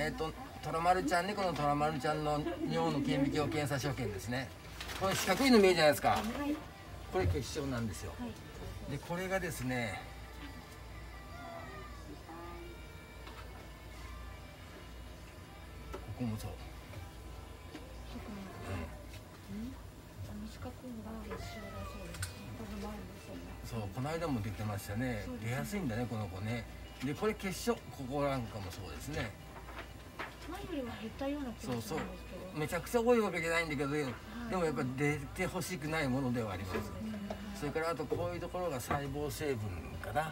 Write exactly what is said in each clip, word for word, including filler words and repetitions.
えっとトラマルちゃん、猫のトラマルちゃんの尿の顕微鏡検査所見ですね。これ四角いの見えるじゃないですか。これ結晶なんですよ。でこれがですね、ここもそう。そう、この間も出てましたね。出やすいんだね、この子ね。で、これ結晶、ここなんかもそうですね。 前よりは減ったような気がするんですけど。そうそう。 めちゃくちゃ多いわけじゃないんだけど、はい、でもやっぱ出てほしくないものではあります。それからあとこういうところが細胞成分かな。はい、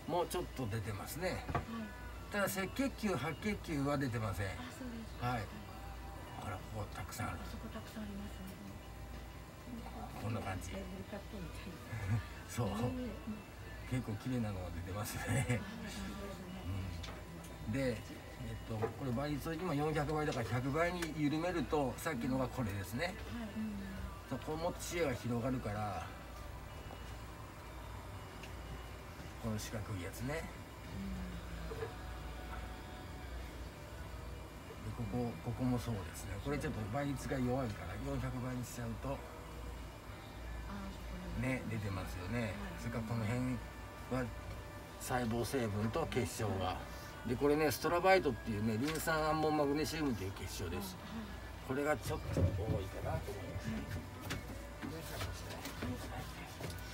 もうちょっと出てますね。はい、ただ赤血球、白血球は出てません。はい。ほら、ここたくさんある。 そこたくさんありますね。 こんな感じ。そう。結構綺麗なのが出てますね。うん、で、えっと、これ倍率今よんひゃくばいだからひゃくばいに緩めると、さっきのがこれですね。そこも視野が広がるから。この四角いやつね。で、ここ、ここもそうですね。これちょっと倍率が弱いから、よんひゃくばいにしちゃうと。ね、出てますよね。それからこの辺は細胞成分と結晶が。で、これね、ストラバイトっていうね、リン酸アンモンマグネシウムという結晶です。これがちょっと多いかなと思います。